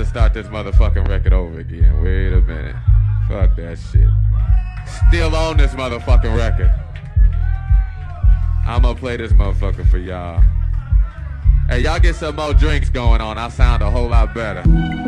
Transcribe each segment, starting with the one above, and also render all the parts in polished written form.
start this motherfucking record over again. Wait a minute. Fuck that shit. Still on this motherfucking record. I'm gonna play this motherfucker for y'all. Hey, y'all get some more drinks going on. I sound a whole lot better.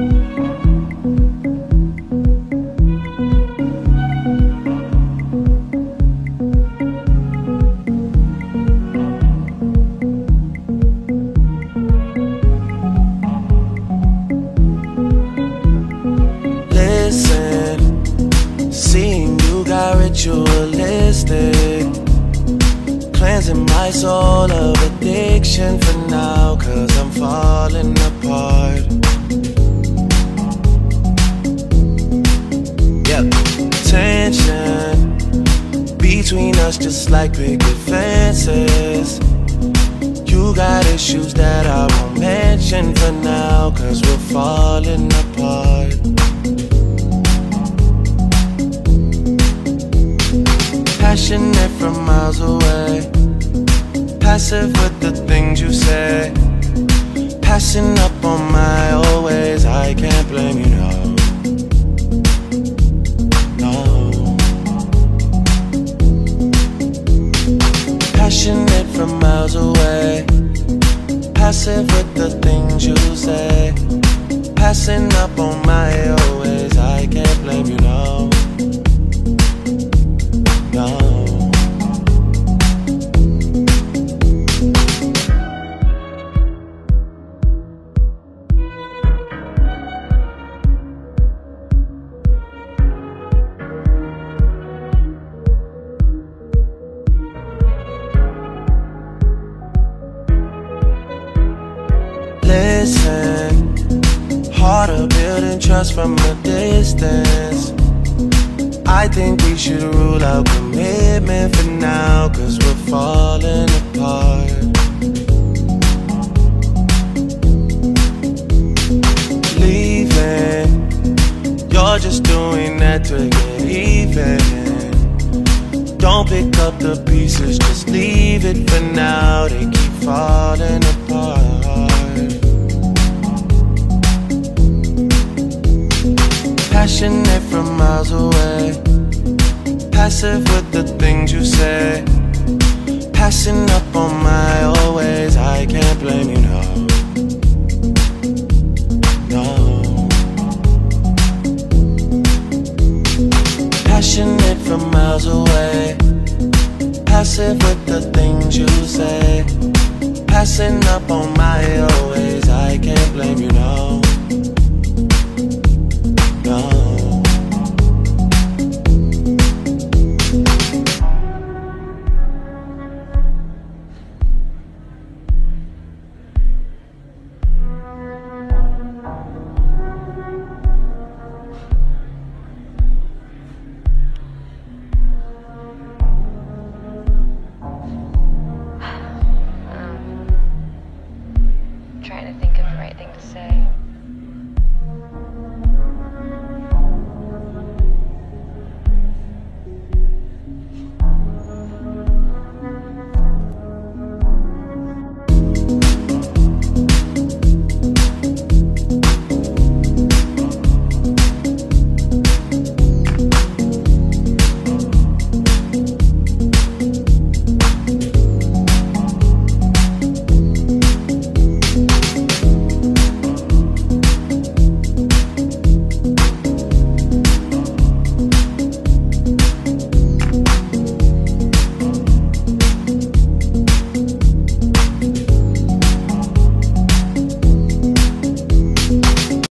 Ritualistic, cleansing my soul of addiction for now, 'cause I'm falling apart. Yep, tension between us just like picket fences. You got issues that I won't mention for now, 'cause we're falling apart. Passionate from miles away, passive with the things you say, passing up on my old ways. I can't blame you, no. No. Passionate from miles away, passive with the things you say, passing up on my old ways. I can't blame you, no. No. Listen, harder building trust from a distance. I think we should rule out commitment for now, 'cause we're falling apart. Leaving, you're just doing that to get even. Don't pick up the pieces, just leave it for now. They keep falling apart. Passionate from miles away, passive with the things you say, passing up on my old ways. I can't blame you, no. No. Passionate from miles away, passive with the things you say, passing up on my old ways. I can't blame you, no.